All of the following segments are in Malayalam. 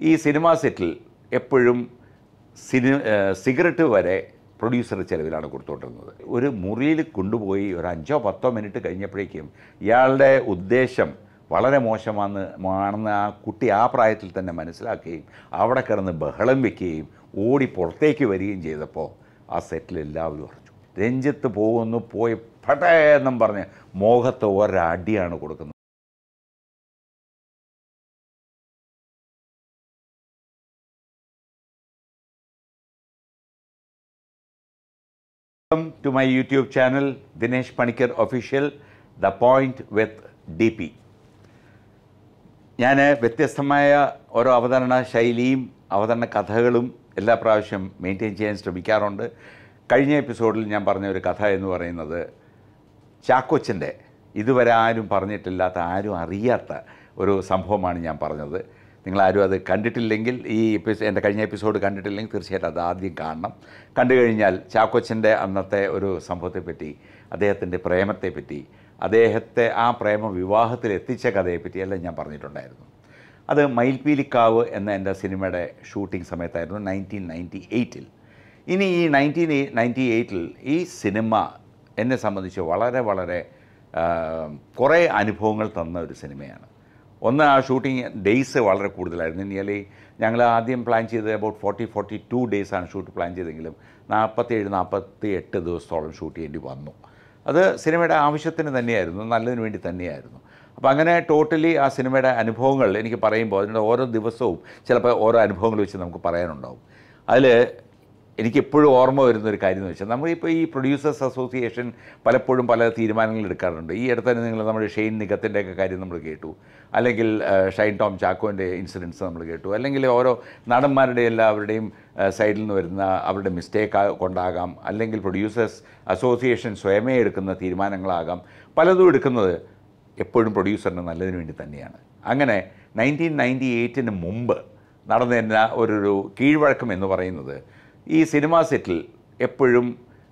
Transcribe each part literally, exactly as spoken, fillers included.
ഈ സിനിമാ സെറ്റിൽ എപ്പോഴും സിനി സിഗരറ്റ് വരെ പ്രൊഡ്യൂസർ ചിലവിലാണ് കൊടുത്തുകൊണ്ടിരുന്നത്. ഒരു മുറിയിൽ കൊണ്ടുപോയി ഒരു അഞ്ചോ പത്തോ മിനിറ്റ് കഴിഞ്ഞപ്പോഴേക്കും ഇയാളുടെ ഉദ്ദേശം വളരെ മോശമാണെന്ന് ആണെന്ന് ആ കുട്ടി ആ പ്രായത്തിൽ തന്നെ മനസ്സിലാക്കുകയും അവിടെ കിടന്ന് ബഹളം വയ്ക്കുകയും ഓടി പുറത്തേക്ക് വരികയും ചെയ്തപ്പോൾ ആ സെറ്റിൽ എല്ലാവരും അറിഞ്ഞു. രഞ്ജിത്ത് പോകുന്നു, പോയി പട്ടേന്നും പറഞ്ഞ് മോഹത്ത് ഒരടിയാണ് കൊടുക്കുന്നത്. Welcome to my YouTube channel, Dinesh Panicker Official, The Point with D P. ഞാൻ വ്യത്യസ്തമായ ഓരോ അവതരണ ശൈലിയും അവതരണ കഥകളും എല്ലാ പ്രാവശ്യം മെയിൻറ്റെയിൻ ചെയ്യാൻ ശ്രമിക്കാറുണ്ട്. കഴിഞ്ഞ എപ്പിസോഡിൽ ഞാൻ പറഞ്ഞ ഒരു കഥ എന്ന് പറയുന്നത് ചാക്കോച്ചൻ്റെ ഇതുവരെ ആരും പറഞ്ഞിട്ടില്ലാത്ത, ആരും അറിയാത്ത ഒരു സംഭവമാണ് ഞാൻ പറഞ്ഞത്. നിങ്ങളാരും അത് കണ്ടിട്ടില്ലെങ്കിൽ, ഈ എപ്പിസോഡ് എൻ്റെ കഴിഞ്ഞ എപ്പിസോഡ് കണ്ടിട്ടില്ലെങ്കിൽ തീർച്ചയായിട്ടും അത് ആദ്യം കാണണം. കണ്ടു കഴിഞ്ഞാൽ ചാക്കോച്ചൻ്റെ അന്നത്തെ ഒരു സംഭവത്തെപ്പറ്റി, അദ്ദേഹത്തിൻ്റെ പ്രേമത്തെപ്പറ്റി, അദ്ദേഹത്തെ ആ പ്രേമ വിവാഹത്തിൽ എത്തിച്ച കഥയെപ്പറ്റി എല്ലാം ഞാൻ പറഞ്ഞിട്ടുണ്ടായിരുന്നു. അത് മയിൽപീലിക്കാവ് എന്ന എൻ്റെ സിനിമയുടെ ഷൂട്ടിംഗ് സമയത്തായിരുന്നു, നയൻറ്റീൻ നയൻറ്റി എയ്റ്റിൽ. ഇനി ഈ നയൻറ്റീൻ നയൻറ്റി എയ്റ്റിൽ ഈ സിനിമ എന്നെ സംബന്ധിച്ച് വളരെ വളരെ കുറേ അനുഭവങ്ങൾ തന്ന ഒരു സിനിമയാണ്. ഒന്ന്, ആ ഷൂട്ടിങ് ഡേയ്സ് വളരെ കൂടുതലായിരുന്നു. നിയർലി ഞങ്ങൾ ആദ്യം പ്ലാൻ ചെയ്തത് അബൌട്ട് ഫോർട്ടി ഫോർട്ടി ടു ഡേയ്സാണ് ഷൂട്ട് പ്ലാൻ ചെയ്തെങ്കിലും നാൽപ്പത്തേഴ് നാൽപ്പത്തി എട്ട് ദിവസത്തോളം ഷൂട്ട് ചെയ്യേണ്ടി വന്നു. അത് സിനിമയുടെ ആവശ്യത്തിന് തന്നെയായിരുന്നു, നല്ലതിന് വേണ്ടി തന്നെയായിരുന്നു. അപ്പോൾ അങ്ങനെ ടോട്ടലി ആ സിനിമയുടെ അനുഭവങ്ങൾ എനിക്ക് പറയുമ്പോൾ അതിൻ്റെ ഓരോ ദിവസവും ചിലപ്പോൾ ഓരോ അനുഭവങ്ങൾ വെച്ച് നമുക്ക് പറയാനുണ്ടാവും. അതിൽ എനിക്കെപ്പോഴും ഓർമ്മ വരുന്നൊരു കാര്യം എന്ന് വെച്ചാൽ, നമ്മളിപ്പോൾ ഈ പ്രൊഡ്യൂസേഴ്സ് അസോസിയേഷൻ പലപ്പോഴും പല തീരുമാനങ്ങൾ എടുക്കാറുണ്ട്. ഈ അടുത്ത് തന്നെ നിങ്ങൾ നമ്മുടെ ഷെയ്ൻ നിഗത്തിൻ്റെയൊക്കെ കാര്യം നമ്മൾ കേട്ടു, അല്ലെങ്കിൽ ഷൈൻ ടോം ചാക്കോൻ്റെ ഇൻസിഡൻസ് നമ്മൾ കേട്ടു, അല്ലെങ്കിൽ ഓരോ നടന്മാരുടെ എല്ലാവരുടെയും സൈഡിൽ നിന്ന് വരുന്ന അവരുടെ മിസ്റ്റേക്ക് കൊണ്ടാകാം, അല്ലെങ്കിൽ പ്രൊഡ്യൂസേഴ്സ് അസോസിയേഷൻ സ്വയമേ എടുക്കുന്ന തീരുമാനങ്ങളാകാം. പലതും എടുക്കുന്നത് എപ്പോഴും പ്രൊഡ്യൂസറിന് നല്ലതിന് വേണ്ടി തന്നെയാണ്. അങ്ങനെ നയൻറ്റീൻ നയൻറ്റി എയ്റ്റിന് മുമ്പ് നടന്നിരുന്ന ഒരു കീഴ്വഴക്കം എന്ന് പറയുന്നത്, ഈ സിനിമാ സെറ്റിൽ എപ്പോഴും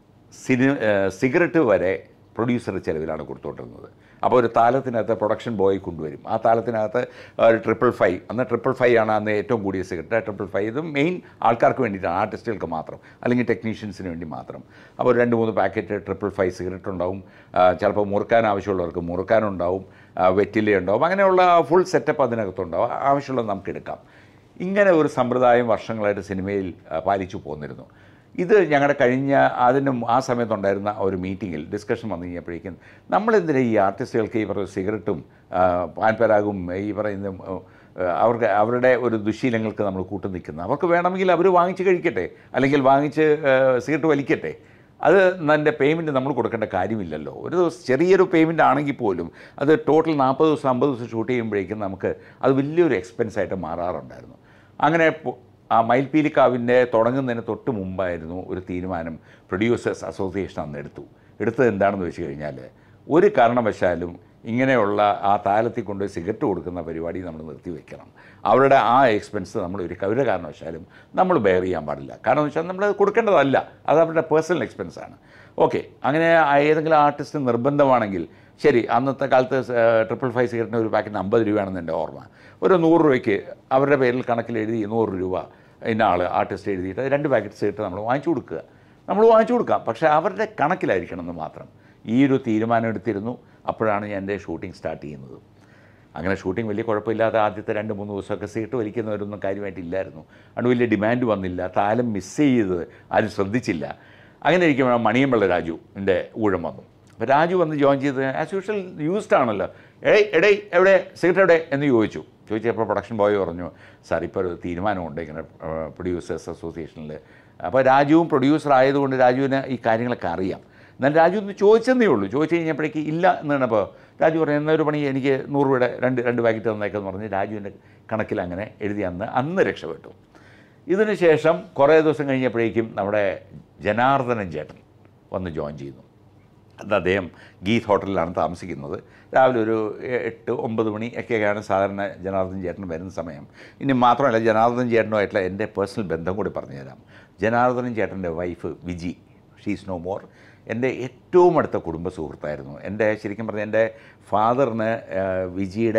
സിനി സിഗരറ്റ് വരെ പ്രൊഡ്യൂസർ ചിലവിലാണ് കൊടുത്തുകൊണ്ടിരുന്നത്. അപ്പോൾ ഒരു താലത്തിനകത്ത് പ്രൊഡക്ഷൻ ബോയ് കൊണ്ടുവരും. ആ താലത്തിനകത്ത് ഒരു ട്രിപ്പിൾ ഫൈവ്, അന്ന് ട്രിപ്പിൾ ഫൈവ് ആണ് അന്ന് ഏറ്റവും കൂടിയ സിഗരറ്റ്. ട്രിപ്പിൾ ഫൈവ് ഇത് മെയിൻ ആൾക്കാർക്ക് വേണ്ടിയിട്ടാണ്, ആർട്ടിസ്റ്റുകൾക്ക് മാത്രം, അല്ലെങ്കിൽ ടെക്നീഷ്യൻസിന് വേണ്ടി മാത്രം. അപ്പോൾ രണ്ട് മൂന്ന് പാക്കറ്റ് ട്രിപ്പിൾ ഫൈവ് സിഗരറ്റ് ഉണ്ടാവും. ചിലപ്പോൾ മുറുക്കാൻ ആവശ്യമുള്ളവർക്ക് മുറുക്കാനുണ്ടാവും, വെറ്റില ഉണ്ടാവും. അങ്ങനെയുള്ള ഫുൾ സെറ്റപ്പ് അതിനകത്തുണ്ടാവും. ആവശ്യമുള്ളത് നമുക്ക് എടുക്കാം. ഇങ്ങനെ ഒരു സമ്പ്രദായം വർഷങ്ങളായിട്ട് സിനിമയിൽ പാലിച്ചു പോന്നിരുന്നു. ഇത് ഞങ്ങളുടെ കഴിഞ്ഞ അതിന് ആ സമയത്തുണ്ടായിരുന്ന ഒരു മീറ്റിങ്ങിൽ ഡിസ്കഷൻ വന്നു കഴിഞ്ഞപ്പോഴേക്കും, നമ്മളെന്തിനാ ഈ ആർട്ടിസ്റ്റുകൾക്ക് ഈ പറയുന്ന സിഗരറ്റും പാൻപരാഗും ഈ പറയുന്ന അവർക്ക് അവരുടെ ഒരു ദുശീലങ്ങൾക്ക് നമ്മൾ കൂട്ടു നിൽക്കുന്നത്? അവർക്ക് വേണമെങ്കിൽ അവർ വാങ്ങിച്ച് കഴിക്കട്ടെ, അല്ലെങ്കിൽ വാങ്ങിച്ച് സിഗരറ്റ് വലിക്കട്ടെ. അത് എൻ്റെ പേയ്മെൻറ്റ് നമ്മൾ കൊടുക്കേണ്ട കാര്യമില്ലല്ലോ. ഒരു ദിവസം ചെറിയൊരു പേയ്മെൻ്റ് ആണെങ്കിൽ പോലും അത് ടോട്ടൽ നാൽപ്പത് ദിവസം അമ്പത് ദിവസം ഷൂട്ട് ചെയ്യുമ്പോഴേക്കും നമുക്ക് അത് വലിയൊരു എക്സ്പെൻസായിട്ട് മാറാറുണ്ടായിരുന്നു. അങ്ങനെ ആ മയിൽപീലിക്കാവിൻ്റെ തുടങ്ങുന്നതിന് തൊട്ട് മുമ്പായിരുന്നു ഒരു തീരുമാനം പ്രൊഡ്യൂസേഴ്സ് അസോസിയേഷൻ അന്ന് എടുത്തു. എടുത്തത് എന്താണെന്ന് വെച്ച് കഴിഞ്ഞാൽ, ഒരു കാരണവശാലും ഇങ്ങനെയുള്ള ആ താലത്തിൽ കൊണ്ട് സിഗരറ്റ് കൊടുക്കുന്ന പരിപാടി നമ്മൾ നിർത്തിവെക്കണം. അവരുടെ ആ എക്സ്പെൻസ് നമ്മൾ ഒരു ഒരു കാരണവശാലും നമ്മൾ ബെയർ ചെയ്യാൻ പാടില്ല. കാരണം എന്ന് വെച്ചാൽ നമ്മൾ കൊടുക്കേണ്ടതല്ല, അത് അവരുടെ പേഴ്സണൽ എക്സ്പെൻസാണ്. ഓക്കെ, അങ്ങനെ ഏതെങ്കിലും ആർട്ടിസ്റ്റ് നിർബന്ധമാണെങ്കിൽ ശരി. അന്നത്തെ കാലത്ത് ട്രിപ്പിൾ ഫൈവ് സിഗരറ്റിന് ഒരു പാക്കറ്റിന് അമ്പത് രൂപയാണെന്ന് എൻ്റെ ഓർമ്മ. ഒരു നൂറ് രൂപയ്ക്ക് അവരുടെ പേരിൽ കണക്കിൽ എഴുതി നൂറ് രൂപ ഇന്ന ആൾ ആർട്ടിസ്റ്റ് എഴുതിയിട്ട് രണ്ട് പാക്കറ്റ് സിഗരറ്റ് നമ്മൾ വാങ്ങിച്ചു കൊടുക്കുക. നമ്മൾ വാങ്ങിച്ചു കൊടുക്കാം, പക്ഷേ അവരുടെ കണക്കിലായിരിക്കണം എന്ന് മാത്രം. ഈ ഒരു തീരുമാനം എടുത്തിരുന്നു. അപ്പോഴാണ് ഞാൻ എൻ്റെ ഷൂട്ടിംഗ് സ്റ്റാർട്ട് ചെയ്യുന്നത്. അങ്ങനെ ഷൂട്ടിംഗ് വലിയ കുഴപ്പമില്ലാതെ ആദ്യത്തെ രണ്ട് മൂന്ന് ദിവസമൊക്കെ സിഗരറ്റ് വലിക്കുന്നവരൊന്നും കാര്യമായിട്ടില്ലായിരുന്നു. അതുകൊണ്ട് വലിയ ഡിമാൻഡ് വന്നില്ല. താലം മിസ് ചെയ്ത് ആരും ശ്രദ്ധിച്ചില്ല. അങ്ങനെ ഇരിക്കുമ്പോൾ മണിയമ്പിള്ള രാജു എൻ്റെ ഊഴം വന്നു. അപ്പോൾ രാജു വന്ന് ജോയിൻ ചെയ്ത് ആസ് യൂഷ്വൽ യൂസ്ഡ് ആണല്ലോ. എടേ എടേ എവിടെ സിഗരറ്റ് എവിടെ എന്ന് ചോദിച്ചു. ചോദിച്ചപ്പോൾ പ്രൊഡക്ഷൻ ബോയ് പറഞ്ഞു, സാർ ഇപ്പോൾ ഒരു തീരുമാനമുണ്ട് ഇങ്ങനെ പ്രൊഡ്യൂസേഴ്സ് അസോസിയേഷനിൽ. അപ്പോൾ രാജുവും പ്രൊഡ്യൂസർ ആയതുകൊണ്ട് രാജുവിന് ഈ കാര്യങ്ങളൊക്കെ അറിയാം. എന്നാൽ രാജു ഒന്ന് ചോദിച്ചെന്നേ ഉള്ളൂ. ചോദിച്ചു കഴിഞ്ഞപ്പോഴേക്ക് ഇല്ല എന്ന് പറഞ്ഞപ്പോൾ രാജു പറഞ്ഞു, എന്നൊരു പണി എനിക്ക് നൂറ് രൂപയുടെ രണ്ട് രണ്ട് പാക്കറ്റ് തന്നേക്കെന്ന് പറഞ്ഞ് രാജുവിൻ്റെ കണക്കിൽ അങ്ങനെ എഴുതി അന്ന് അന്ന് രക്ഷപ്പെട്ടു. ഇതിന് ശേഷം കുറേ ദിവസം കഴിഞ്ഞപ്പോഴേക്കും നമ്മുടെ ജനാർദ്ദനൻ ചേട്ടൻ വന്ന് ജോയിൻ ചെയ്യുന്നു. അത് അദ്ദേഹം ഗീത് ഹോട്ടലിലാണ് താമസിക്കുന്നത്. രാവിലെ ഒരു എട്ട് ഒമ്പത് മണി ഒക്കെയാണ് സാധാരണ ജനാർദ്ദൻ ചേട്ടൻ വരുന്ന സമയം. ഇനി മാത്രമല്ല, ജനാർദ്ദൻ ചേട്ടനുമായിട്ടുള്ള എൻ്റെ പേഴ്സണൽ ബന്ധം കൂടി പറഞ്ഞുതരാം. ജനാർദ്ദനൻ ചേട്ടൻ്റെ wife Viji, she's no more, എൻ്റെ ഏറ്റവും അടുത്ത കുടുംബ സുഹൃത്തായിരുന്നു. എൻ്റെ ശരിക്കും പറഞ്ഞാൽ എൻ്റെ ഫാദറിന് വിജിയുടെ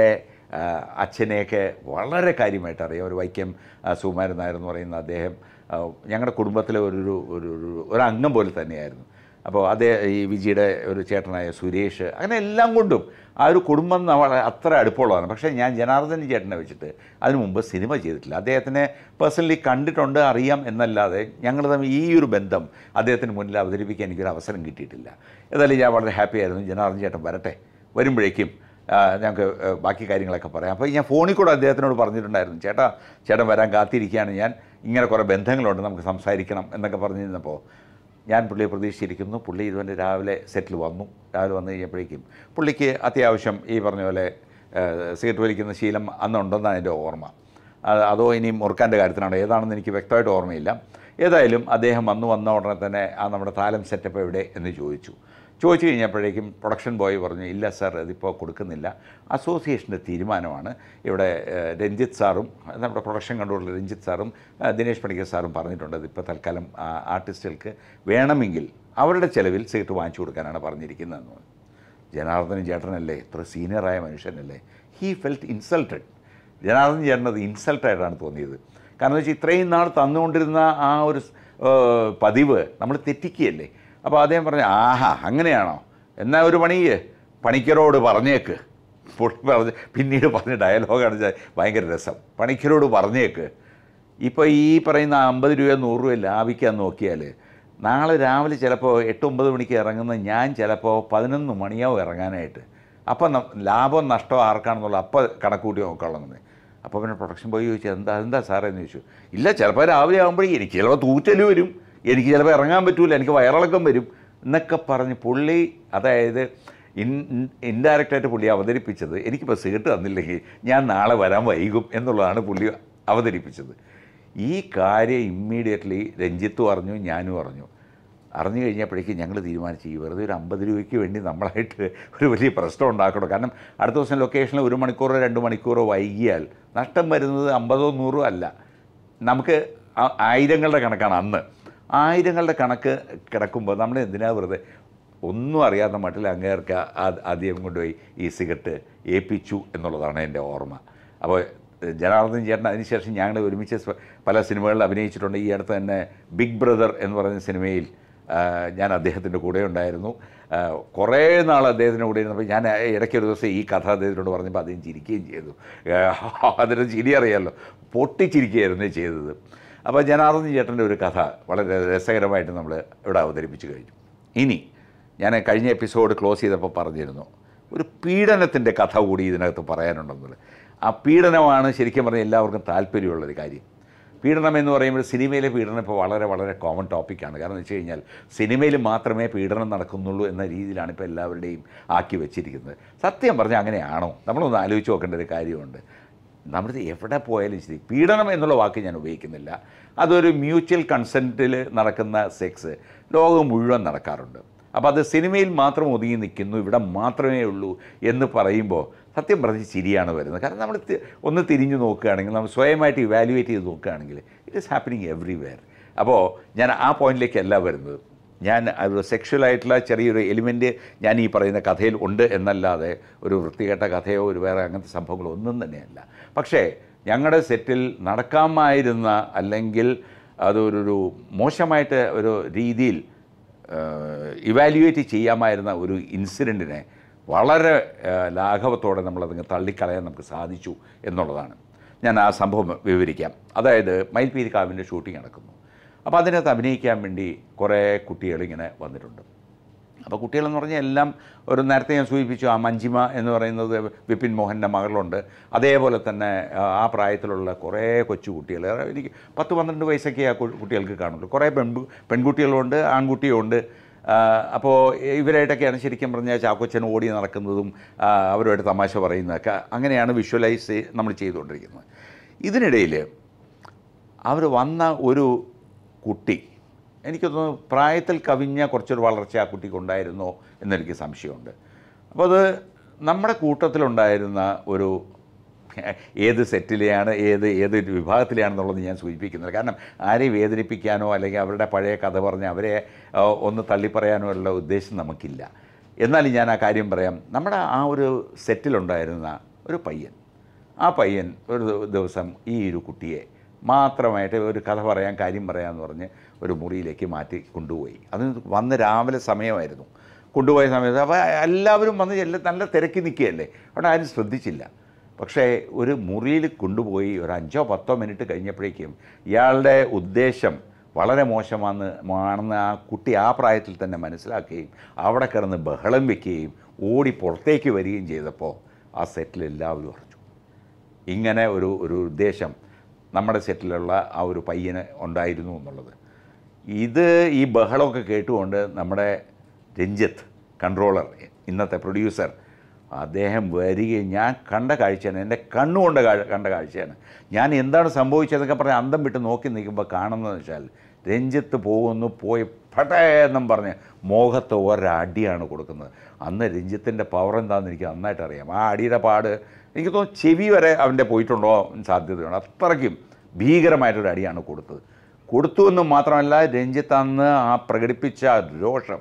അച്ഛനെയൊക്കെ വളരെ കാര്യമായിട്ട് അറിയാം. ഒരു വൈക്കം സുകുമാരൻ നായർ എന്ന് പറയുന്ന അദ്ദേഹം ഞങ്ങളുടെ കുടുംബത്തിലെ ഒരു ഒരു ഒരു അംഗം പോലെ തന്നെയായിരുന്നു. അപ്പോൾ അതേ ഈ വിജിയുടെ ഒരു ചേട്ടനായ സുരേഷ്, അങ്ങനെ എല്ലാം കൊണ്ടും ആ ഒരു കുടുംബം നമ്മൾ അത്ര അടുപ്പമുള്ളതാണ്. പക്ഷേ ഞാൻ ജനാർദ്ദൻ ചേട്ടനെ വെച്ചിട്ട് അതിനു മുമ്പ് സിനിമ ചെയ്തിട്ടില്ല. അദ്ദേഹത്തിനെ പേഴ്സണലി കണ്ടിട്ടുണ്ട്, അറിയാം എന്നല്ലാതെ ഞങ്ങൾ തമ്മിൽ ഈ ഒരു ബന്ധം അദ്ദേഹത്തിന് മുന്നിൽ അവതരിപ്പിക്കാൻ എനിക്കൊരു അവസരം കിട്ടിയിട്ടില്ല. ഏതായാലും ഞാൻ വളരെ ഹാപ്പി ആയിരുന്നു. ജനാർദ്ദൻ ചേട്ടൻ വരട്ടെ, വരുമ്പോഴേക്കും ഞങ്ങൾക്ക് ബാക്കി കാര്യങ്ങളൊക്കെ പറയാം. അപ്പോൾ ഞാൻ ഫോണിൽ കൂടെ അദ്ദേഹത്തിനോട് പറഞ്ഞിട്ടുണ്ടായിരുന്നു, ചേട്ടാ ചേട്ടൻ വരാൻ കാത്തിരിക്കുകയാണ്, ഞാൻ ഇങ്ങനെ കുറേ ബന്ധങ്ങളുണ്ട്, നമുക്ക് സംസാരിക്കണം എന്നൊക്കെ പറഞ്ഞിരുന്നപ്പോൾ ഞാൻ പുള്ളിയെ പ്രതീക്ഷിച്ചിരിക്കുന്നു. പുള്ളി ഇതുവരെ രാവിലെ സെറ്റിൽ വന്നു. രാവിലെ വന്നു കഴിഞ്ഞപ്പോഴേക്കും പുള്ളിക്ക് അത്യാവശ്യം ഈ പറഞ്ഞ പോലെ സിഗരറ്റ് വലിക്കുന്ന ശീലം അന്നുണ്ടെന്നാണ് എൻ്റെ ഓർമ്മ. അതോ ഇനി മുറുക്കാൻ്റെ കാര്യത്തിനാണോ ഏതാണെന്ന് എനിക്ക് വ്യക്തമായിട്ട് ഓർമ്മയില്ല. ഏതായാലും അദ്ദേഹം വന്നു വന്ന ഉടനെ തന്നെ ആ നമ്മുടെ താലം സെറ്റപ്പ് എവിടെ എന്ന് ചോദിച്ചു. ചോദിച്ചു കഴിഞ്ഞപ്പോഴേക്കും പ്രൊഡക്ഷൻ ബോയ് പറഞ്ഞു, ഇല്ല സാർ അതിപ്പോൾ കൊടുക്കുന്നില്ല, അസോസിയേഷൻ്റെ തീരുമാനമാണ്. ഇവിടെ രഞ്ജിത്ത് സാറും നമ്മുടെ പ്രൊഡക്ഷൻ കൺട്രോളർ രഞ്ജിത്ത് സാറും ദിനേശ് പണിക്കർ സാറും പറഞ്ഞിട്ടുണ്ട്, ഇതിപ്പോൾ തൽക്കാലം ആർട്ടിസ്റ്റുകൾക്ക് വേണമെങ്കിൽ അവരുടെ ചിലവിൽ സീറ്റ് വാങ്ങിച്ചു കൊടുക്കാനാണ് പറഞ്ഞിരിക്കുന്നതെന്ന് പറഞ്ഞു. ജനാർദ്ദൻ ചേട്ടനല്ലേ, ഇത്ര സീനിയറായ മനുഷ്യനല്ലേ, ഹീ ഫെൽറ്റ് ഇൻസൾട്ടഡ്. ജനാർദ്ദൻ ചേട്ടനത് ഇൻസൾട്ടായിട്ടാണ് തോന്നിയത്. കാരണം എന്ന് വെച്ചാൽ ഇത്രയും നാൾ തന്നുകൊണ്ടിരുന്ന ആ ഒരു പതിവ് നമ്മൾ തെറ്റിക്കുകയല്ലേ. അപ്പോൾ അദ്ദേഹം പറഞ്ഞു, ആഹാ അങ്ങനെയാണോ, എന്നാൽ ഒരു പണിയ് പണിക്കരോട് പറഞ്ഞേക്ക്. പുള്ളി പറഞ്ഞ് പിന്നീട് പറഞ്ഞ ഡയലോഗാണ് ഭയങ്കര രസം. പണിക്കരോട് പറഞ്ഞേക്ക്, ഇപ്പോൾ ഈ പറയുന്ന അമ്പത് രൂപ നൂറ് രൂപ ലാഭിക്കാൻ നോക്കിയാൽ നാളെ രാവിലെ ചിലപ്പോൾ എട്ട് ഒമ്പത് മണിക്ക് ഇറങ്ങുന്ന ഞാൻ ചിലപ്പോൾ പതിനൊന്ന് മണിയാവും ഇറങ്ങാനായിട്ട്. അപ്പം ലാഭം നഷ്ടം ആർക്കാണെന്നുള്ള അപ്പം കണക്കൂട്ടി നോക്കാനുള്ളത്. അപ്പോൾ പിന്നെ പ്രൊഡക്ഷൻ പോയി ചോദിച്ചു, എന്താ എന്താ സാറേ എന്ന് ചോദിച്ചു. ഇല്ല, ചിലപ്പോൾ രാവിലെ ആകുമ്പോഴേ എനിക്ക് ചിലപ്പോൾ തൂറ്റൽ വരും, എനിക്ക് ചിലപ്പോൾ ഇറങ്ങാൻ പറ്റില്ല, എനിക്ക് വയറിളക്കം വരും എന്നൊക്കെ പറഞ്ഞ് പുള്ളി, അതായത് ഇൻ ഇൻഡയറക്റ്റായിട്ട് പുള്ളി അവതരിപ്പിച്ചത് എനിക്കിപ്പോൾ സീറ്റ് തന്നില്ലെങ്കിൽ ഞാൻ നാളെ വരാൻ വൈകും എന്നുള്ളതാണ് പുള്ളി അവതരിപ്പിച്ചത്. ഈ കാര്യം ഇമ്മീഡിയറ്റ്ലി രഞ്ജിത്തും അറിഞ്ഞു, ഞാനും അറിഞ്ഞു. അറിഞ്ഞു കഴിഞ്ഞപ്പോഴേക്കും ഞങ്ങൾ തീരുമാനിച്ചു, ഈ വെറുതെ ഒരു അമ്പത് രൂപയ്ക്ക് വേണ്ടി നമ്മളായിട്ട് ഒരു വലിയ പ്രശ്നം ഉണ്ടാക്കണം. കാരണം അടുത്ത ദിവസം ലൊക്കേഷനിൽ ഒരു മണിക്കൂറോ രണ്ട് മണിക്കൂറോ വൈകിയാൽ നഷ്ടം വരുന്നത് അമ്പതോ നൂറോ അല്ല, നമുക്ക് ആയിരങ്ങളുടെ കണക്കാണ്. അന്ന് ആയിരങ്ങളുടെ കണക്ക് കിടക്കുമ്പോൾ നമ്മൾ എന്തിനാ വെറുതെ ഒന്നും അറിയാത്ത മട്ടിൽ അങ്ങേർക്ക് ആദ്യം കൊണ്ടുപോയി ഈ സിഗരറ്റ് ഏൽപ്പിച്ചു എന്നുള്ളതാണ് എൻ്റെ ഓർമ്മ. അപ്പോൾ ജനാർദ്ദൻ ചേട്ടൻ അതിനുശേഷം ഞങ്ങൾ ഒരുമിച്ച് പല സിനിമകളിൽ അഭിനയിച്ചിട്ടുണ്ട്. ഈ അടുത്ത് തന്നെ ബിഗ് ബ്രദർ എന്ന് പറയുന്ന സിനിമയിൽ ഞാൻ അദ്ദേഹത്തിൻ്റെ കൂടെ ഉണ്ടായിരുന്നു. കുറേ നാൾ അദ്ദേഹത്തിൻ്റെ കൂടെ ഇരുന്നപ്പോൾ ഞാൻ ഇടയ്ക്കൊരു ദിവസം ഈ കഥ അദ്ദേഹത്തിനോട് പറഞ്ഞപ്പോൾ അദ്ദേഹം ചിരിക്കുകയും ചെയ്തു. അതിന് ചിരി അറിയാമല്ലോ, പൊട്ടിച്ചിരിക്കുകയായിരുന്നു ചെയ്തത്. അപ്പോൾ ജനാർദ്ദൻ ചേട്ടൻ്റെ ഒരു കഥ വളരെ രസകരമായിട്ട് നമ്മൾ ഇവിടെ അവതരിപ്പിച്ച് കഴിഞ്ഞു. ഇനി ഞാൻ കഴിഞ്ഞ എപ്പിസോഡ് ക്ലോസ് ചെയ്തപ്പോൾ പറഞ്ഞിരുന്നു, ഒരു പീഡനത്തിൻ്റെ കഥ കൂടി ഇതിനകത്ത് പറയാനുണ്ടെന്നുള്ളത്. ആ പീഡനമാണ് ശരിക്കും പറഞ്ഞാൽ എല്ലാവർക്കും താല്പര്യമുള്ളൊരു കാര്യം. പീഡനം എന്ന് പറയുമ്പോൾ സിനിമയിലെ പീഡനം ഇപ്പോൾ വളരെ വളരെ കോമൺ ടോപ്പിക്കാണ്. കാരണം എന്ന് വെച്ച് കഴിഞ്ഞാൽ സിനിമയിൽ മാത്രമേ പീഡനം നടക്കുന്നുള്ളൂ എന്ന രീതിയിലാണ് ഇപ്പോൾ എല്ലാവരുടെയും ആക്കി വെച്ചിരിക്കുന്നത്. സത്യം പറഞ്ഞാൽ അങ്ങനെയാണോ? നമ്മളൊന്ന് ആലോചിച്ച് നോക്കേണ്ട ഒരു കാര്യമുണ്ട്. നമ്മൾ എവിടെ പോയാലും ശരി, പീഡനം എന്നുള്ള വാക്ക് ഞാൻ ഉപയോഗിക്കുന്നില്ല. അതൊരു മ്യൂച്വൽ കൺസെൻറ്റിൽ നടക്കുന്ന സെക്സ് ലോകം മുഴുവൻ നടക്കാറുണ്ട്. അപ്പോൾ അത് സിനിമയിൽ മാത്രം ഒതുങ്ങി നിൽക്കുന്നു, ഇവിടെ മാത്രമേ ഉള്ളൂ എന്ന് പറയുമ്പോൾ സത്യം പറഞ്ഞ് ചിരിയാണ് വരുന്നത്. കാരണം നമ്മൾ ഒന്ന് തിരിഞ്ഞു നോക്കുകയാണെങ്കിൽ, നമ്മൾ സ്വയമായിട്ട് ഇവാലുവേറ്റ് ചെയ്ത് നോക്കുകയാണെങ്കിൽ ഇറ്റ് ഈസ് ഹാപ്പനിങ് എവ്രിവെയർ. അപ്പോൾ ഞാൻ ആ പോയിന്റിലേക്കല്ല വരുന്നത്. ഞാൻ ഒരു സെക്ഷുവലായിട്ടുള്ള ചെറിയൊരു എലിമെൻറ്റ് ഞാൻ ഈ പറയുന്ന കഥയിൽ ഉണ്ട് എന്നല്ലാതെ ഒരു വൃത്തികെട്ട കഥയോ ഒരു വേറെ അങ്ങനത്തെ സംഭവങ്ങളോ ഒന്നും തന്നെയല്ല. പക്ഷേ ഞങ്ങളുടെ സെറ്റിൽ നടക്കാമായിരുന്ന, അല്ലെങ്കിൽ അതൊരു മോശമായിട്ട് ഒരു രീതിയിൽ ഇവാലുവേറ്റ് ചെയ്യാമായിരുന്ന ഒരു ഇൻസിഡൻറ്റിനെ വളരെ ലാഘവത്തോടെ നമ്മളതിങ്ങ് തള്ളിക്കളയാൻ നമുക്ക് സാധിച്ചു എന്നുള്ളതാണ്. ഞാൻ ആ സംഭവം വിവരിക്കാം. അതായത് മയിൽപീലിക്കാവിൻ്റെ ഷൂട്ടിംഗ് നടക്കുന്നു. അപ്പോൾ അതിനകത്ത് അഭിനയിക്കാൻ വേണ്ടി കുറേ കുട്ടികളിങ്ങനെ വന്നിട്ടുണ്ട്. അപ്പോൾ കുട്ടികളെന്ന് പറഞ്ഞാൽ എല്ലാം ഒരു നേരത്തെ ഞാൻ സൂചിപ്പിച്ചു, ആ മഞ്ജിമ എന്ന് പറയുന്നത് വിപിൻ മോഹൻ്റെ മകളുണ്ട്. അതേപോലെ തന്നെ ആ പ്രായത്തിലുള്ള കുറേ കൊച്ചു കുട്ടികൾ, എനിക്ക് പത്ത് പന്ത്രണ്ട് വയസ്സൊക്കെ ആ കുട്ടികൾക്ക് കാണുള്ളൂ. കുറേ പെൺ പെൺകുട്ടികളുണ്ട്, ആൺകുട്ടിയുണ്ട്. അപ്പോൾ ഇവരായിട്ടൊക്കെയാണ് ശരിക്കും പറഞ്ഞാൽ ചാക്കോച്ചൻ ഓടി നടക്കുന്നതും അവരുമായിട്ട് തമാശ പറയുന്നതൊക്കെ. അങ്ങനെയാണ് വിഷ്വലൈസ് നമ്മൾ ചെയ്തുകൊണ്ടിരിക്കുന്നത്. ഇതിനിടയിൽ അവർ വന്ന ഒരു കുട്ടി, എനിക്കൊന്ന് പ്രായത്തിൽ കവിഞ്ഞ കുറച്ചൊരു വളർച്ച ആ കുട്ടിക്കുണ്ടായിരുന്നോ എന്നെനിക്ക് സംശയമുണ്ട്. അപ്പോൾ അത് നമ്മുടെ കൂട്ടത്തിലുണ്ടായിരുന്ന ഒരു, ഏത് സെറ്റിലെയാണ്, ഏത് ഏത് വിഭാഗത്തിലാണെന്നുള്ളത് ഞാൻ സൂചിപ്പിക്കുന്നത്. കാരണം ആരെയും വേദനിപ്പിക്കാനോ അല്ലെങ്കിൽ അവരുടെ പഴയ കഥ പറഞ്ഞ് അവരെ ഒന്ന് തള്ളിപ്പറയാനോ ഉള്ള ഉദ്ദേശം നമുക്കില്ല. എന്നാലും ഞാൻ ആ കാര്യം പറയാം. നമ്മുടെ ആ ഒരു സെറ്റിലുണ്ടായിരുന്ന ഒരു പയ്യൻ, ആ പയ്യൻ ഒരു ദിവസം ഈ ഒരു കുട്ടിയെ മാത്രമായിട്ട് ഒരു കഥ പറയാൻ കാര്യം പറയാമെന്ന് പറഞ്ഞ് ഒരു മുറിയിലേക്ക് മാറ്റി കൊണ്ടുപോയി. അത് വന്ന് രാവിലെ സമയമായിരുന്നു. കൊണ്ടുപോയ സമയത്ത് അപ്പോൾ എല്ലാവരും വന്ന് എല്ലാം നല്ല തിരക്കി നിൽക്കുകയല്ലേ, അവിടെ ആരും ശ്രദ്ധിച്ചില്ല. പക്ഷേ ഒരു മുറിയിൽ കൊണ്ടുപോയി ഒരു അഞ്ചോ പത്തോ മിനിറ്റ് കഴിഞ്ഞപ്പോഴേക്കും ഇയാളുടെ ഉദ്ദേശം വളരെ മോശമാണെന്ന് ആണെന്ന് ആ കുട്ടി ആ പ്രായത്തിൽ തന്നെ മനസ്സിലാക്കുകയും അവിടെ കിടന്ന് ബഹളം വയ്ക്കുകയും ഓടി പുറത്തേക്ക് വരികയും ചെയ്തപ്പോൾ ആ സെറ്റിൽ എല്ലാവരും അറിഞ്ഞു ഇങ്ങനെ ഒരു ഒരു ഉദ്ദേശം നമ്മുടെ സെറ്റിലുള്ള ആ ഒരു പയ്യന് ഉണ്ടായിരുന്നു എന്നുള്ളത്. ഇത് ഈ ബഹളമൊക്കെ കേട്ടുകൊണ്ട് നമ്മുടെ രഞ്ജിത്ത് കൺട്രോളർ, ഇന്നത്തെ പ്രൊഡ്യൂസർ, അദ്ദേഹം വരികയും ഞാൻ കണ്ട കാഴ്ചയാണ്, എൻ്റെ കണ്ണുകൊണ്ട് കണ്ട കാഴ്ചയാണ്. ഞാൻ എന്താണ് സംഭവിച്ചതെന്നൊക്കെ പറഞ്ഞ് അന്തം വിട്ട് നോക്കി നിൽക്കുമ്പോൾ കാണുന്നതെന്ന് വെച്ചാൽ രഞ്ജിത്ത് പോകുന്നു, പോയി പട്ടേന്നും പറഞ്ഞ് മുഖത്ത് ഒരടിയാണ് കൊടുക്കുന്നത്. അന്ന് രഞ്ജിത്തിൻ്റെ പവർ എന്താണെന്ന് എനിക്ക് നന്നായിട്ട് അറിയാം. ആ അടിയുടെ പാട് എനിക്ക് തോന്നുന്നു ചെവി വരെ അവൻ്റെ പോയിട്ടുണ്ടോ സാധ്യതയുണ്ട്. അത്രയ്ക്കും ഭീകരമായിട്ടൊരു അടിയാണ് കൊടുത്തത്. കൊടുത്തു എന്നും മാത്രമല്ല, രഞ്ജിത്ത് അന്ന് ആ പ്രകടിപ്പിച്ച രോഷം,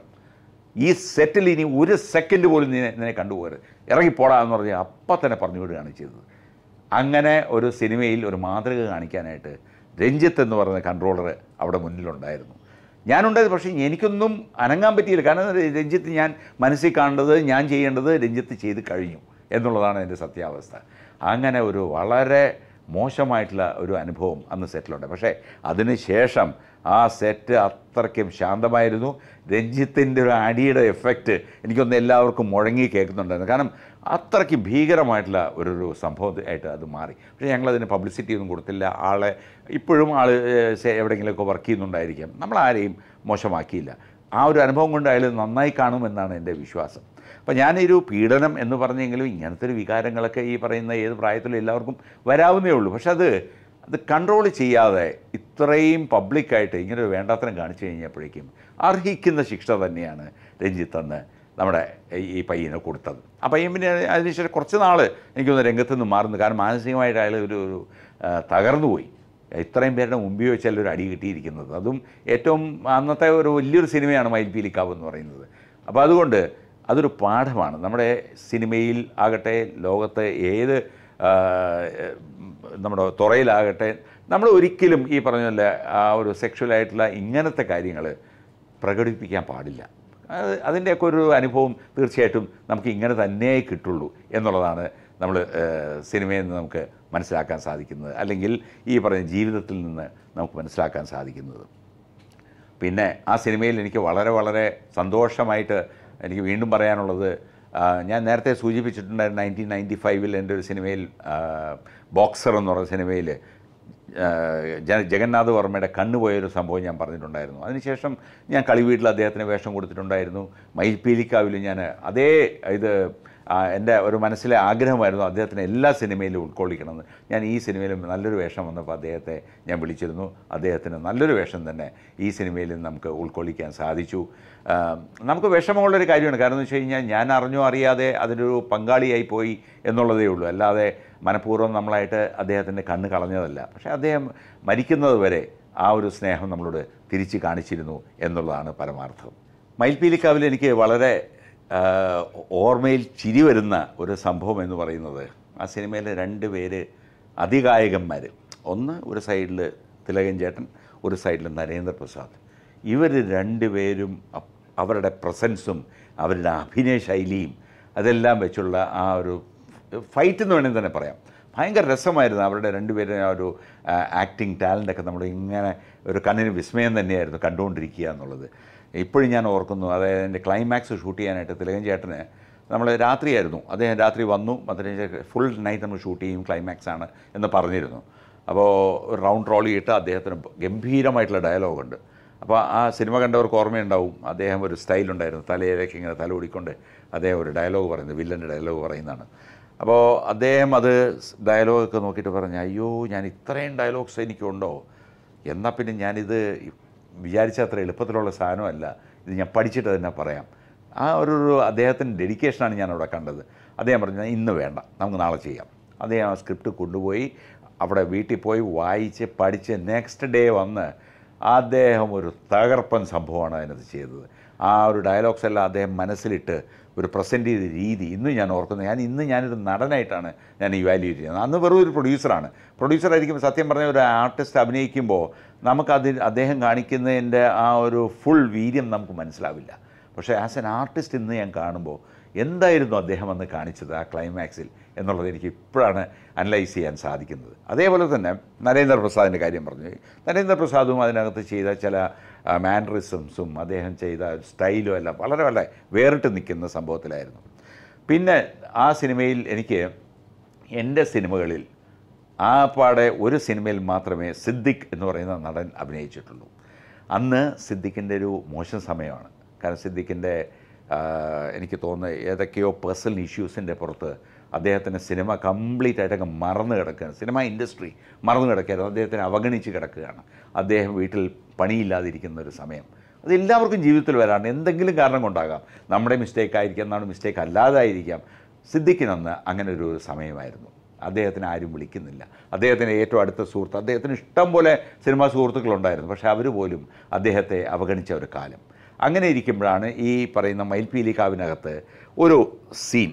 ഈ സെറ്റിൽ ഇനി ഒരു സെക്കൻഡ് പോലും നിന്നെ നിന്നെ കണ്ടുപോകരുത്, ഇറങ്ങിപ്പോടാ എന്ന് പറഞ്ഞ് അപ്പം തന്നെ പറഞ്ഞു വിടുകയാണ് ചെയ്തത്. അങ്ങനെ ഒരു സിനിമയിൽ ഒരു മാതൃക കാണിക്കാനായിട്ട് രഞ്ജിത്ത് എന്ന് പറയുന്ന കൺട്രോളർ അവിടെ മുന്നിലുണ്ടായിരുന്നു. ഞാനുണ്ടായത്, പക്ഷേ എനിക്കൊന്നും അനങ്ങാൻ പറ്റിയില്ല. കാരണം രഞ്ജിത്ത് ഞാൻ മനസ്സിൽ കാണേണ്ടത്, ഞാൻ ചെയ്യേണ്ടത് രഞ്ജിത്ത് ചെയ്ത് കഴിഞ്ഞു എന്നുള്ളതാണ് എൻ്റെ സത്യാവസ്ഥ. അങ്ങനെ ഒരു വളരെ മോശമായിട്ടുള്ള ഒരു അനുഭവം അന്ന് സെറ്റിലുണ്ട്. പക്ഷേ അതിന് ശേഷം ആ സെറ്റ് അത്രയ്ക്കും ശാന്തമായിരുന്നു. രഞ്ജിത്തിൻ്റെ ഒരു അടിയുടെ എഫക്റ്റ് എനിക്കൊന്ന് എല്ലാവർക്കും മുഴങ്ങി കേൾക്കുന്നുണ്ടായിരുന്നു. കാരണം അത്രയ്ക്ക് ഭീകരമായിട്ടുള്ള ഒരു ഒരു സംഭവമായിട്ട് അത് മാറി. പക്ഷേ ഞങ്ങളതിന് പബ്ലിസിറ്റി ഒന്നും കൊടുത്തില്ല. ആളെ ഇപ്പോഴും ആൾ എവിടെയെങ്കിലുമൊക്കെ വർക്ക് ചെയ്യുന്നുണ്ടായിരിക്കാം. നമ്മളാരെയും മോശമാക്കിയില്ല. ആ ഒരു അനുഭവം കൊണ്ട് അയാൾ നന്നായി കാണുമെന്നാണ് എൻ്റെ വിശ്വാസം. അപ്പോൾ ഞാനൊരു പീഡനം എന്ന് പറഞ്ഞെങ്കിലും ഇങ്ങനത്തെ ഒരു വികാരങ്ങളൊക്കെ ഈ പറയുന്ന ഏത് പ്രായത്തിലും എല്ലാവർക്കും വരാവുന്നേ ഉള്ളൂ. പക്ഷെ അത് അത് കൺട്രോൾ ചെയ്യാതെ ഇത്രയും പബ്ലിക്കായിട്ട് ഇങ്ങനെ ഒരു വേണ്ടാത്തരം കാണിച്ചു കഴിഞ്ഞപ്പോഴേക്കും അർഹിക്കുന്ന ശിക്ഷ തന്നെയാണ് രഞ്ജിത്ത് അന്ന് നമ്മുടെ ഈ പയ്യനെ കൊടുത്തത്. ആ പയ്യൻ പിന്നെ അതിനുശേഷം കുറച്ച് നാൾ എനിക്കൊന്ന് രംഗത്ത് നിന്ന് മാറുന്നു. കാരണം മാനസികമായിട്ട് അയാൾ ഒരു ഒരു തകർന്നു പോയി. ഇത്രയും പേരുടെ മുമ്പിൽ വെച്ചാൽ ഒരു അടി കിട്ടിയിരിക്കുന്നത്, അതും ഏറ്റവും അന്നത്തെ ഒരു വലിയൊരു സിനിമയാണ് മയിൽപീലിക്കാവ് എന്ന് പറയുന്നത്. അപ്പോൾ അതുകൊണ്ട് അതൊരു പാഠമാണ്. നമ്മുടെ സിനിമയിൽ ആകട്ടെ, ലോകത്തെ ഏത് നമ്മുടെ തുറയിലാകട്ടെ, നമ്മൾ ഒരിക്കലും ഈ പറഞ്ഞ ആ ഒരു സെക്ഷുവലായിട്ടുള്ള ഇങ്ങനത്തെ കാര്യങ്ങൾ പ്രകടിപ്പിക്കാൻ പാടില്ല. അത് അതിൻ്റെയൊക്കെ ഒരു അനുഭവം തീർച്ചയായിട്ടും നമുക്ക് ഇങ്ങനെ തന്നെ കിട്ടുള്ളൂ എന്നുള്ളതാണ് നമ്മൾ സിനിമയിൽ നിന്ന് നമുക്ക് മനസ്സിലാക്കാൻ സാധിക്കുന്നത്, അല്ലെങ്കിൽ ഈ പറഞ്ഞ ജീവിതത്തിൽ നിന്ന് നമുക്ക് മനസ്സിലാക്കാൻ സാധിക്കുന്നത്. പിന്നെ ആ സിനിമയിൽ എനിക്ക് വളരെ വളരെ സന്തോഷമായിട്ട് എനിക്ക് വീണ്ടും പറയാനുള്ളത്, ഞാൻ നേരത്തെ സൂചിപ്പിച്ചിട്ടുണ്ടായിരുന്നു നയൻറ്റീൻ നയൻറ്റി ഫൈവിൽ എൻ്റെ ഒരു സിനിമയിൽ ബോക്സർ എന്ന് പറയുന്ന സിനിമയിൽ ജഗന്നാഥ് വർമ്മയുടെ കണ്ണുപോയൊരു സംഭവം ഞാൻ പറഞ്ഞിട്ടുണ്ടായിരുന്നു. അതിനുശേഷം ഞാൻ കളിവീട്ടിൽ അദ്ദേഹത്തിന് വേഷം കൊടുത്തിട്ടുണ്ടായിരുന്നു. മയിൽപീലിക്കാവിലും ഞാൻ അതേ ഇത് എൻ്റെ ഒരു മനസ്സിലെ ആഗ്രഹമായിരുന്നു അദ്ദേഹത്തിന് എല്ലാ സിനിമയിലും ഉൾക്കൊള്ളിക്കണമെന്ന്. ഞാൻ ഈ സിനിമയിലും നല്ലൊരു വേഷം വന്നപ്പോൾ അദ്ദേഹത്തെ ഞാൻ വിളിച്ചിരുന്നു. അദ്ദേഹത്തിന് നല്ലൊരു വേഷം തന്നെ ഈ സിനിമയിൽ നമുക്ക് ഉൾക്കൊള്ളിക്കാൻ സാധിച്ചു. നമുക്ക് വിഷമമുള്ളൊരു കാര്യമാണ്. കാരണം എന്ന് വെച്ച് കഴിഞ്ഞാൽ ഞാൻ അറിഞ്ഞോ അറിയാതെ അതിലൊരു പങ്കാളിയായി പോയി എന്നുള്ളതേ ഉള്ളൂ. അല്ലാതെ മനഃപൂർവ്വം നമ്മളായിട്ട് അദ്ദേഹത്തിൻ്റെ കണ്ണ് കളഞ്ഞതല്ല. പക്ഷേ അദ്ദേഹം മരിക്കുന്നത് വരെ ആ ഒരു സ്നേഹം നമ്മളോട് തിരിച്ച് കാണിച്ചിരുന്നു എന്നുള്ളതാണ് പരമാർത്ഥം. മയിൽപീലിക്കാവിൽ എനിക്ക് വളരെ ഓർമ്മയിൽ ചിരി വരുന്ന ഒരു സംഭവം എന്ന് പറയുന്നത്, ആ സിനിമയിലെ രണ്ട് പേര് അതികായകന്മാർ, ഒന്ന് ഒരു സൈഡിൽ തിലകൻ ചേട്ടൻ, ഒരു സൈഡിൽ നരേന്ദ്രപ്രസാദ്. ഇവർ രണ്ടുപേരും അവരുടെ പ്രസൻസും അവരുടെ അഭിനയ ശൈലിയും അതെല്ലാം വെച്ചുള്ള ആ ഒരു ഫൈറ്റ് എന്ന് വേണമെങ്കിൽ തന്നെ പറയാം. ഭയങ്കര രസമായിരുന്നു അവരുടെ രണ്ടുപേരും ആ ഒരു ആക്ടിങ് ടാലൻ്റൊക്കെ നമ്മൾ ഇങ്ങനെ ഒരു കണ്ണിന് വിസ്മയം തന്നെയായിരുന്നു കണ്ടുകൊണ്ടിരിക്കുക എന്നുള്ളത്. ഇപ്പോഴും ഞാൻ ഓർക്കുന്നു, അതായത് എൻ്റെ ക്ലൈമാക്സ് ഷൂട്ട് ചെയ്യാനായിട്ട് തിലകൻ ചേട്ടന് നമ്മൾ രാത്രിയായിരുന്നു, അദ്ദേഹം രാത്രി വന്നു, അതിന് ഫുൾ നൈറ്റ് നമ്മൾ ഷൂട്ട് ചെയ്യും, ക്ലൈമാക്സ് ആണ് എന്ന് പറഞ്ഞിരുന്നു. അപ്പോൾ ഒരു റൗണ്ട് റോൾ ചെയ്തിട്ട് അദ്ദേഹത്തിന് ഗംഭീരമായിട്ടുള്ള ഡയലോഗുണ്ട്. അപ്പോൾ ആ സിനിമ കണ്ടവർക്ക് ഓർമ്മയുണ്ടാവും, അദ്ദേഹം ഒരു സ്റ്റൈലുണ്ടായിരുന്നു, തലയിലേക്ക് ഇങ്ങനെ തല ഓടിക്കൊണ്ട് അദ്ദേഹം ഒരു ഡയലോഗ് പറയുന്നത്, വില്ലൻ്റെ ഡയലോഗ് പറയുന്നതാണ്. അപ്പോൾ അദ്ദേഹം അത് ഡയലോഗൊക്കെ നോക്കിയിട്ട് പറഞ്ഞു, അയ്യോ ഞാൻ ഇത്രയും ഡയലോഗ്സ് എനിക്കുണ്ടോ, എന്നാൽ പിന്നെ ഞാനിത് വിചാരിച്ച അത്ര എളുപ്പത്തിലുള്ള സാധനമല്ല, ഇത് ഞാൻ പഠിച്ചിട്ട് തന്നെ പറയാം. ആ ഒരു അദ്ദേഹത്തിൻ്റെ ഡെഡിക്കേഷനാണ് ഞാൻ അവിടെ കണ്ടത്. അദ്ദേഹം പറഞ്ഞു, ഇന്ന് വേണ്ട, നമുക്ക് നാളെ ചെയ്യാം. അദ്ദേഹം ആ സ്ക്രിപ്റ്റ് കൊണ്ടുപോയി അവിടെ വീട്ടിൽ പോയി വായിച്ച് പഠിച്ച് നെക്സ്റ്റ് ഡേ വന്ന് അദ്ദേഹം ഒരു തകർപ്പൻ സംഭവമാണ് അതിനകത്ത് ചെയ്തത്. ആ ഒരു ഡയലോഗ്സ് എല്ലാം അദ്ദേഹം മനസ്സിലിട്ട് ഒരു പ്രസൻറ്റ് ചെയ്ത രീതി ഇന്ന് ഞാൻ ഓർക്കുന്നത്. ഞാൻ ഇന്ന് ഞാനൊരു നടനായിട്ടാണ് ഞാൻ ഇവാലുവേറ്റ് ചെയ്യുന്നത്. അന്ന് വെറും ഒരു പ്രൊഡ്യൂസറാണ്. പ്രൊഡ്യൂസറായിരിക്കും സത്യം പറഞ്ഞ ഒരു ആർട്ടിസ്റ്റ് അഭിനയിക്കുമ്പോൾ നമുക്കത് അദ്ദേഹം കാണിക്കുന്നതിൻ്റെ ആ ഒരു ഫുൾ വീര്യം നമുക്ക് മനസ്സിലാവില്ല. പക്ഷേ ആസ് എൻ ആർട്ടിസ്റ്റ് ഇന്ന് ഞാൻ കാണുമ്പോൾ എന്തായിരുന്നു അദ്ദേഹം അന്ന് കാണിച്ചത് ആ ക്ലൈമാക്സിൽ എന്നുള്ളത് എനിക്ക് ഇപ്പോഴാണ് അനലൈസ് ചെയ്യാൻ സാധിക്കുന്നത്. അതേപോലെ തന്നെ നരേന്ദ്രപ്രസാദിൻ്റെ കാര്യം പറഞ്ഞു. നരേന്ദ്രപ്രസാദും അതിനകത്ത് ചെയ്ത ചില മാനറിസംസും അദ്ദേഹം ചെയ്ത സ്റ്റൈലും എല്ലാം വളരെ വളരെ വേറിട്ട് നിൽക്കുന്ന സംഭവത്തിലായിരുന്നു. പിന്നെ ആ സിനിമയിൽ എനിക്ക് എൻ്റെ സിനിമകളിൽ ആ പാടെ ഒരു സിനിമയിൽ മാത്രമേ സിദ്ദിഖ് എന്ന് പറയുന്ന നടൻ അഭിനയിച്ചിട്ടുള്ളൂ. അന്ന് സിദ്ദിഖിൻ്റെ ഒരു മോശം സമയമാണ്. കാരണം സിദ്ദിഖിൻ്റെ എനിക്ക് തോന്നുന്നത് ഏതൊക്കെയോ പേഴ്സണൽ ഇഷ്യൂസിൻ്റെ പുറത്ത് അദ്ദേഹത്തിൻ്റെ സിനിമ കംപ്ലീറ്റ് ആയിട്ടൊക്കെ മറന്നു കിടക്കുകയാണ്. സിനിമ ഇൻഡസ്ട്രി മറന്നു കിടക്കുകയായിരുന്നു. അദ്ദേഹത്തിന് അവഗണിച്ച് കിടക്കുകയാണ്. അദ്ദേഹം വീട്ടിൽ പണിയില്ലാതിരിക്കുന്ന ഒരു സമയം. അത് എല്ലാവർക്കും ജീവിതത്തിൽ വരാറുണ്ട്. എന്തെങ്കിലും കാരണം കൊണ്ടാകാം. നമ്മുടെ മിസ്റ്റേക്ക് ആയിരിക്കാം, നമ്മുടെ മിസ്റ്റേക്ക് അല്ലാതായിരിക്കാം. സിദ്ദിഖിനന്ന് അങ്ങനെ ഒരു സമയമായിരുന്നു. അദ്ദേഹത്തിന് ആരും വിളിക്കുന്നില്ല. അദ്ദേഹത്തിൻ്റെ ഏറ്റവും അടുത്ത സുഹൃത്ത്, അദ്ദേഹത്തിന് ഇഷ്ടം പോലെ സിനിമാ സുഹൃത്തുക്കളുണ്ടായിരുന്നു. പക്ഷേ അവർ പോലും അദ്ദേഹത്തെ അവഗണിച്ച ഒരു കാലം. അങ്ങനെ ഇരിക്കുമ്പോഴാണ് ഈ പറയുന്ന മയിൽപീലിക്കാവിനകത്ത് ഒരു സീൻ,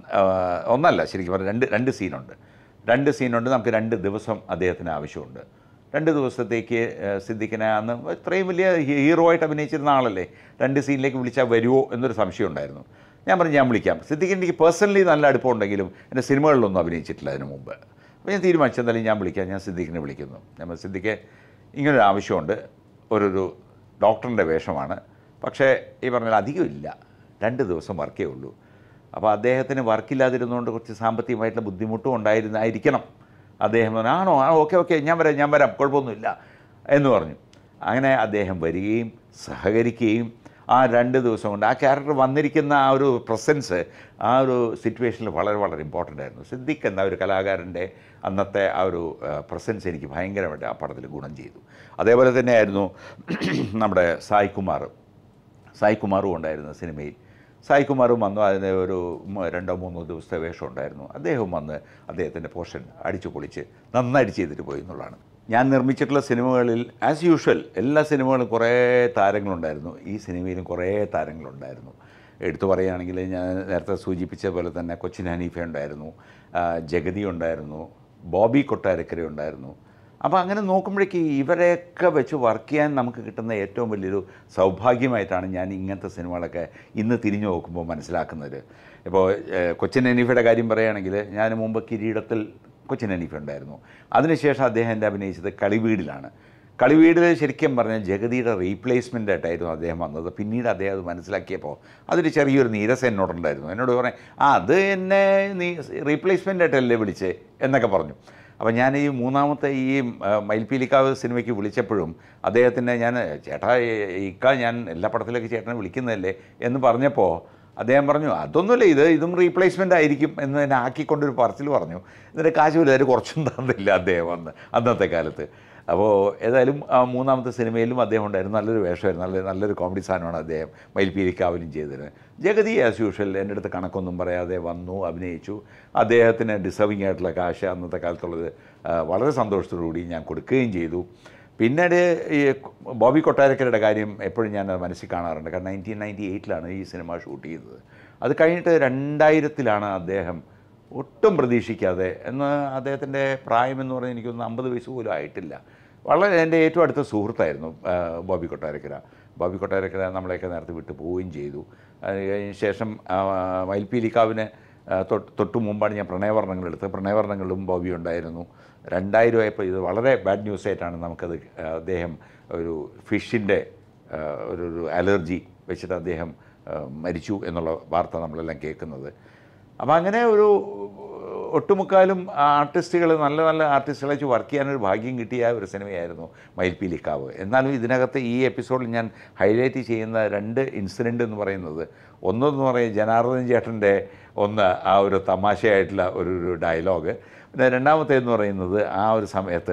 ഒന്നല്ല ശരിക്കും പറഞ്ഞാൽ രണ്ട് രണ്ട് സീനുണ്ട്. രണ്ട് സീനുണ്ട് നമുക്ക് രണ്ട് ദിവസം അദ്ദേഹത്തിന് ആവശ്യമുണ്ട്. രണ്ട് ദിവസത്തേക്ക് സിദ്ദിഖിനെ അന്ന് ഇത്രയും വലിയ ഹീറോ ആയിട്ട് അഭിനയിച്ചിരുന്ന ആളല്ലേ, രണ്ട് സീനിലേക്ക് വിളിച്ചാൽ വരുമോ എന്നൊരു സംശയം ഉണ്ടായിരുന്നു. ഞാൻ പറഞ്ഞു ഞാൻ വിളിക്കാം. സിദ്ദിഖിൻ്റെ എനിക്ക് പേഴ്സണലി നല്ല അടുപ്പമുണ്ടെങ്കിലും എൻ്റെ സിനിമകളിലൊന്നും അഭിനയിച്ചിട്ടില്ല അതിന് മുമ്പ്. അപ്പോൾ ഞാൻ തീരുമാനിച്ചു എന്തായാലും ഞാൻ വിളിക്കാം. ഞാൻ സിദ്ദിഖിനെ വിളിക്കുന്നു. ഞാൻ സിദ്ദിഖ് ഇങ്ങനൊരു ആവശ്യമുണ്ട്, ഒരു ഡോക്ടറിൻ്റെ വേഷമാണ്, പക്ഷേ ഈ പറഞ്ഞാൽ അധികമില്ല, രണ്ട് ദിവസം വർക്കേ ഉള്ളൂ. അപ്പോൾ അദ്ദേഹത്തിന് വർക്കില്ലാതിരുന്നുകൊണ്ട് കുറച്ച് സാമ്പത്തികമായിട്ടുള്ള ബുദ്ധിമുട്ടും ഉണ്ടായിരുന്നായിരിക്കണം. അദ്ദേഹം പറഞ്ഞു ആണോ ആ ഓക്കെ ഓക്കെ ഞാൻ വരാം ഞാൻ വരാം കുഴപ്പമൊന്നുമില്ല എന്ന് പറഞ്ഞു. അങ്ങനെ അദ്ദേഹം വരികയും സഹകരിക്കുകയും ആ രണ്ട് ദിവസം കൊണ്ട് ആ ക്യാരക്ടർ വന്നിരിക്കുന്ന ആ ഒരു പ്രസൻസ് ആ ഒരു സിറ്റുവേഷനിൽ വളരെ വളരെ ഇമ്പോർട്ടൻ്റ് ആയിരുന്നു. സിദ്ദിഖ് എന്ന ഒരു കലാകാരൻ്റെ അന്നത്തെ ആ ഒരു പ്രസൻസ് എനിക്ക് ഭയങ്കരമായിട്ട് ആ പടത്തിൽ ഗുണം ചെയ്തു. അതേപോലെ തന്നെയായിരുന്നു നമ്മുടെ സായ് കുമാർ സായ് കുമാറും ഉണ്ടായിരുന്നു സിനിമയിൽ. സായ് കുമാറും വന്നു. അതിന് ഒരു രണ്ടോ മൂന്നോ ദിവസത്തെ വേഷം ഉണ്ടായിരുന്നു. അദ്ദേഹവും വന്ന് അദ്ദേഹത്തിൻ്റെ പോർഷൻ അടിച്ചു പൊളിച്ച് നന്നായിട്ട് ചെയ്തിട്ട് പോയി എന്നുള്ളതാണ്. ഞാൻ നിർമ്മിച്ചിട്ടുള്ള സിനിമകളിൽ ആസ് യൂഷ്വൽ എല്ലാ സിനിമകളും കുറേ താരങ്ങളുണ്ടായിരുന്നു. ഈ സിനിമയിലും കുറേ താരങ്ങളുണ്ടായിരുന്നു. എടുത്തു പറയുകയാണെങ്കിൽ ഞാൻ നേരത്തെ സൂചിപ്പിച്ച പോലെ തന്നെ കൊച്ചിൻ ഹനീഫ ഉണ്ടായിരുന്നു, ജഗതി ഉണ്ടായിരുന്നു, ബോബി കൊട്ടാരക്കര ഉണ്ടായിരുന്നു. അപ്പോൾ അങ്ങനെ നോക്കുമ്പോഴേക്ക് ഇവരെയൊക്കെ വെച്ച് വർക്ക് ചെയ്യാൻ നമുക്ക് കിട്ടുന്ന ഏറ്റവും വലിയൊരു സൗഭാഗ്യമായിട്ടാണ് ഞാൻ ഇങ്ങനത്തെ സിനിമകളൊക്കെ ഇന്ന് തിരിഞ്ഞു നോക്കുമ്പോൾ മനസ്സിലാക്കുന്നത്. ഇപ്പോൾ കൊച്ചിൻ ഹനീഫയുടെ കാര്യം പറയുകയാണെങ്കിൽ ഞാൻ മുമ്പ് കിരീടത്തിൽ കൊച്ചിൻ ഹനീഫ ഉണ്ടായിരുന്നു. അതിനുശേഷം അദ്ദേഹം എൻ്റെ അഭിനയിച്ചത് കളിവീടിലാണ്. കളിവീടിൽ ശരിക്കും പറഞ്ഞാൽ ജഗതിയുടെ റീപ്ലേസ്മെൻ്റ് ആയിട്ടായിരുന്നു അദ്ദേഹം വന്നത്. പിന്നീട് അദ്ദേഹം അത് മനസ്സിലാക്കിയപ്പോൾ അതൊരു ചെറിയൊരു നീരസം എന്നോടുണ്ടായിരുന്നു. എന്നോട് പറഞ്ഞു ആ അത് എന്നെ നീ റീപ്ലേസ്മെൻ്റ് ആയിട്ടല്ലേ വിളിച്ചേ എന്നൊക്കെ പറഞ്ഞു. അപ്പോൾ ഞാൻ ഈ മൂന്നാമത്തെ ഈ മയിൽപീലിക്കാവ് സിനിമയ്ക്ക് വിളിച്ചപ്പോഴും അദ്ദേഹത്തിൻ്റെ ഞാൻ ചേട്ടാ ഇക്ക ഞാൻ എല്ലാ പടത്തിലേക്ക് ചേട്ടനെ വിളിക്കുന്നതല്ലേ എന്ന് പറഞ്ഞപ്പോൾ അദ്ദേഹം പറഞ്ഞു അതൊന്നുമില്ല, ഇത് ഇതും റീപ്ലേസ്മെൻ്റ് ആയിരിക്കും എന്ന് തന്നെ ആക്കിക്കൊണ്ടൊരു പറച്ചിൽ പറഞ്ഞു. എന്നിട്ട് കാശുമില്ല അവർ കുറച്ചും തന്നില്ല അദ്ദേഹം അന്ന് അന്നത്തെ കാലത്ത്. അപ്പോൾ ഏതായാലും മൂന്നാമത്തെ സിനിമയിലും അദ്ദേഹം ഉണ്ടായിരുന്നു. നല്ലൊരു വേഷമായിരുന്നു, നല്ല നല്ലൊരു കോമഡി സാധനമാണ് അദ്ദേഹം മയിൽപീലിക്കാവിലും ചെയ്തത്. ജഗതി ആസ് യൂഷ്വൽ എൻ്റെ അടുത്ത് കണക്കൊന്നും പറയാതെ വന്നു, അഭിനയിച്ചു. അദ്ദേഹത്തിന് ഡിസേർവിംഗ് ആയിട്ടുള്ള കാശ് അന്നത്തെ കാലത്തുള്ളത് വളരെ സന്തോഷത്തോടുകൂടി ഞാൻ കൊടുക്കുകയും ചെയ്തു. പിന്നീട് ഈ ബോബി കൊട്ടാരക്കരയുടെ കാര്യം എപ്പോഴും ഞാൻ മനസ്സിൽ കാണാറുണ്ട്. കാരണം നയൻറ്റീൻ നയൻറ്റി എയ്റ്റിലാണ് ഈ സിനിമ ഷൂട്ട് ചെയ്തത്. അത് കഴിഞ്ഞിട്ട് രണ്ടായിരത്തിലാണ് അദ്ദേഹം ഒട്ടും പ്രതീക്ഷിക്കാതെ, എന്ന് അദ്ദേഹത്തിൻ്റെ പ്രായമെന്ന് പറഞ്ഞാൽ എനിക്കൊന്ന് അമ്പത് വയസ്സ് പോലും ആയിട്ടില്ല. വളരെ എൻ്റെ ഏറ്റവും അടുത്ത സുഹൃത്തായിരുന്നു ബോബി കൊട്ടാരക്കര. ബോബി കൊട്ടാരക്കര നമ്മളെയൊക്കെ നേരത്തെ വിട്ട് പോവുകയും ചെയ്തു. അതിന് ശേഷം മയിൽപീലിക്കാവിന് തൊട്ട് തൊട്ട് മുമ്പാണ് ഞാൻ പ്രണയവർണ്ണങ്ങൾ എടുത്തത്. പ്രണയവർണ്ണങ്ങളിലും ബോബി ഉണ്ടായിരുന്നു. രണ്ടായിരം ആയപ്പോൾ ഇത് വളരെ ബാഡ് ന്യൂസ് ആയിട്ടാണ് നമുക്കത്. അദ്ദേഹം ഒരു ഫിഷിൻ്റെ ഒരു ഒരു അലർജി വെച്ചിട്ട് അദ്ദേഹം മരിച്ചു എന്നുള്ള വാർത്ത നമ്മളെല്ലാം കേൾക്കുന്നത്. അപ്പോൾ അങ്ങനെ ഒരു ഒട്ടുമുക്കാലും ആർട്ടിസ്റ്റുകൾ നല്ല നല്ല ആർട്ടിസ്റ്റുകളെ വെച്ച് വർക്ക് ചെയ്യാനൊരു ഭാഗ്യം കിട്ടിയ ഒരു സിനിമയായിരുന്നു മയിൽപീലിക്കാവ്. എന്നാലും ഇതിനകത്ത് ഈ എപ്പിസോഡിൽ ഞാൻ ഹൈലൈറ്റ് ചെയ്യുന്ന രണ്ട് ഇൻസിഡൻ്റ് എന്ന് പറയുന്നത്, ഒന്നെന്ന് പറയുന്നത് ജനാർദ്ദൻ ചേട്ടൻ്റെ ഒന്ന് ആ ഒരു തമാശയായിട്ടുള്ള ഒരു ഒരു ഡയലോഗ്, പിന്നെ രണ്ടാമത്തേതെന്ന് പറയുന്നത് ആ ഒരു സമയത്ത്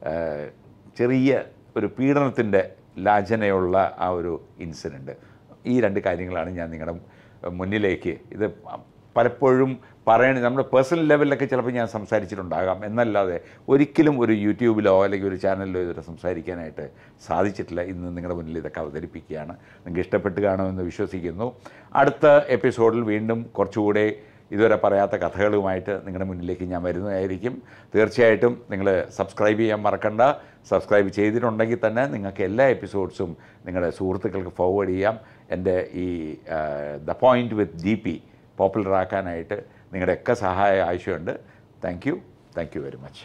ചെറിയ ഒരു പീഡനത്തിൻ്റെ ലാഞ്ചനയുള്ള ആ ഒരു ഇൻസിഡൻറ്റ്. ഈ രണ്ട് കാര്യങ്ങളാണ് ഞാൻ നിങ്ങളുടെ മുന്നിലേക്ക്, ഇത് പലപ്പോഴും പറയണ നമ്മുടെ പേഴ്സണൽ ലെവലിലൊക്കെ ചിലപ്പോൾ ഞാൻ സംസാരിച്ചിട്ടുണ്ടാകാം, എന്നല്ലാതെ ഒരിക്കലും ഒരു യൂട്യൂബിലോ അല്ലെങ്കിൽ ഒരു ചാനലിലോ ഇതുവരെ സംസാരിക്കാനായിട്ട് സാധിച്ചിട്ടില്ല. ഇന്ന് നിങ്ങളുടെ മുന്നിൽ ഇതൊക്കെ അവതരിപ്പിക്കുകയാണ്. നിങ്ങൾക്ക് ഇഷ്ടപ്പെട്ട് കാണുമെന്ന് വിശ്വസിക്കുന്നു. അടുത്ത എപ്പിസോഡിൽ വീണ്ടും കുറച്ചുകൂടെ ഇതുവരെ പറയാത്ത കഥകളുമായിട്ട് നിങ്ങളുടെ മുന്നിലേക്ക് ഞാൻ വരുന്നതായിരിക്കും. തീർച്ചയായിട്ടും നിങ്ങൾ സബ്സ്ക്രൈബ് ചെയ്യാൻ മറക്കണ്ട. സബ്സ്ക്രൈബ് ചെയ്തിട്ടുണ്ടെങ്കിൽ തന്നെ നിങ്ങൾക്ക് എല്ലാ എപ്പിസോഡ്സും നിങ്ങളുടെ സുഹൃത്തുക്കൾക്ക് ഫോർവേഡ് ചെയ്യാം. എൻ്റെ ഈ the point with D P പോപ്പുലറാക്കാനായിട്ട് നിങ്ങളുടെയൊക്കെ സഹായം ആവശ്യമുണ്ട്. Thank you thank you very much.